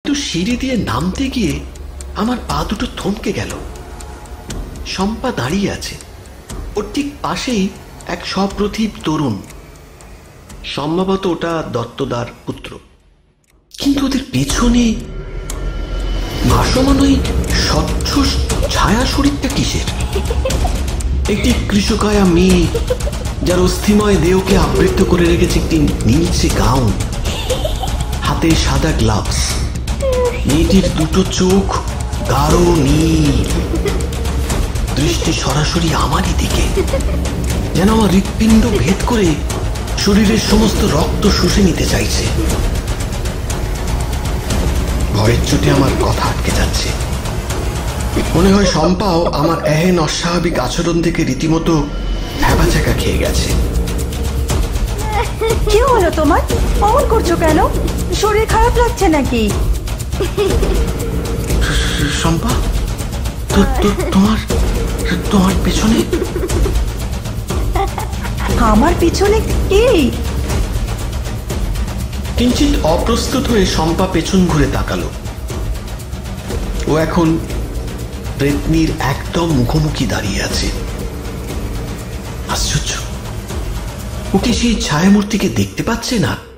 কিন্তু সিঁড়ি দিয়ে নামতে গিয়ে আমার পা দুটো থমকে গেল। শম্পা দাঁড়িয়ে আছে, ওর ঠিক পাশেই এক সপ্রতিভ তরুণ, সম্ভবত ওটা দত্তদার পুত্র। কিন্তু ওদের পেছনে ভাসমান ওই স্বচ্ছ ছায়া শরীরটা কিসের? একটি কৃষকায়া মেয়ে, যার অস্থিময় দেহকে আবৃত করে রেখেছে একটি নীলচে গাউন, হাতে সাদা গ্লাভস। মেয়েটির দুটো চোখ গাঢ় নীল, দৃষ্টি সরাসরি আমারই দিকে, যেন আমার হৃৎপিণ্ড ভেদ করে শরীরের সমস্ত রক্ত শুষে নিতে চাইছে। ভয়ের চোটে আমার কথা আটকে যাচ্ছে। মনে হয় শম্পাও আমার এহেন অস্বাভাবিক আচরণ থেকে রীতিমতো ভ্যাবাচ্যাকা খেয়ে গেছে। কি হলো তোমার? অমন করছো কেন? শরীর খারাপ লাগছে নাকি? শম্পা, তোমার তোমার পেছনে? আমার পিছনে কে? কিঞ্চিত অপ্রস্তুত হয়ে শম্পা পেছন ঘুরে তাকালো। ও এখন প্রেতনির একদম মুখোমুখি দাঁড়িয়ে আছে। আশ্চর্য, ও কি সেই ছায়ামূর্তিকে দেখতে পাচ্ছে না?